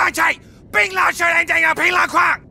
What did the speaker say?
下去，冰冷水人就要冰冷矿。